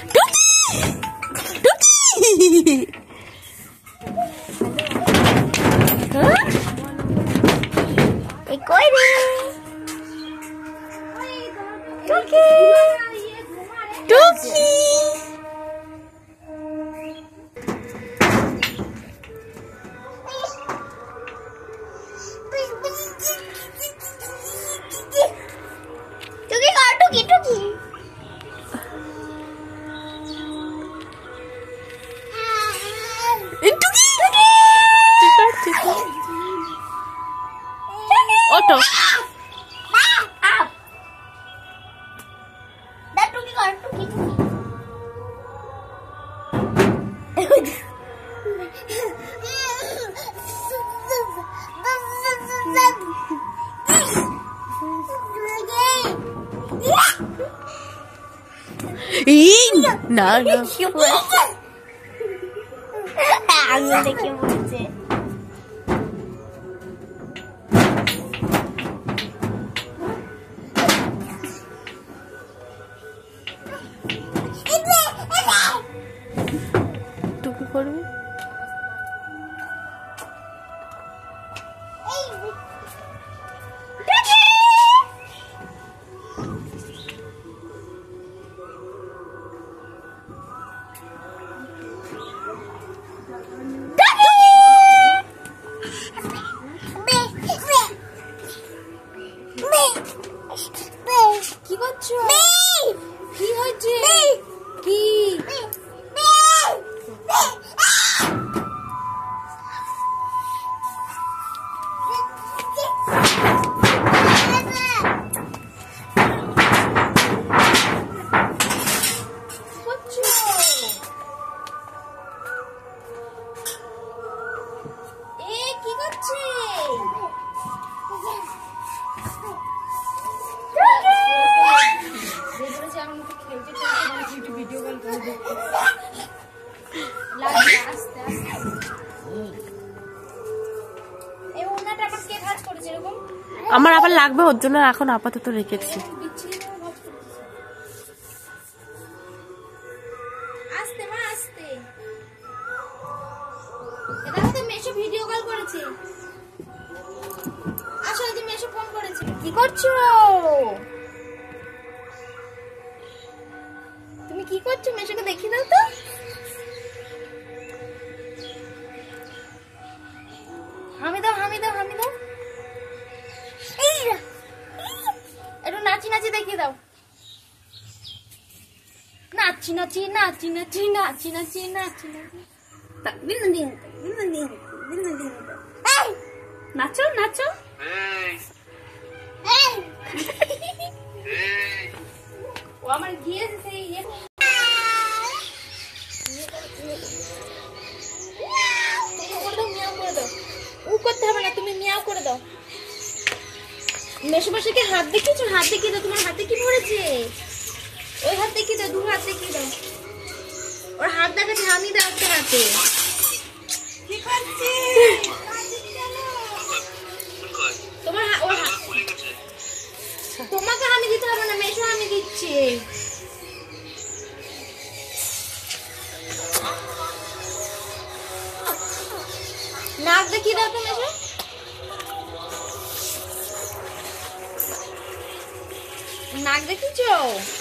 কই রে টুকি টুকি Otto. That Tuki got Tuki. No, no. I'm gonna kill it. টুকি করবে কি করছো কি হচ্ছে কি আমার আবার লাগবে ওর জন্য এখন আপাতত রেখেছি আস্তে মা আস্তে এটা তো মেশো ভিডিও কল করেছে আসলে যে মেশো ফোন করেছে কি করছো তুমি কি করছো মেশোকে দেখি দাও তো হামি দাও হামি দাও হামি দাও একটু নাচি নাচি দেখিয়ে দাও নাচি নাচি নাচি নাচি নাচি নাচি নাচি নাচো নাচো ও আমার গিয়েছে সেই করতে হবে না তুমি মিয়াও করে দাও মেশোমশাইকে হাত দেখিয়েছো হাত দেখিয়ে দাও তোমার হাতে কি পড়েছে ওই হাত দেখিয়ে দাও দু হাত দেখিয়ে দাও ওর হাত দেখাচ্ছে আমি দাও একটা হাতে কি করছে তোমার তোমাকে আমি দিতে হবে না মেশো আমি দিচ্ছি নাক দেখিয়ে দাও তো মেশো নাক দেখিয়েছো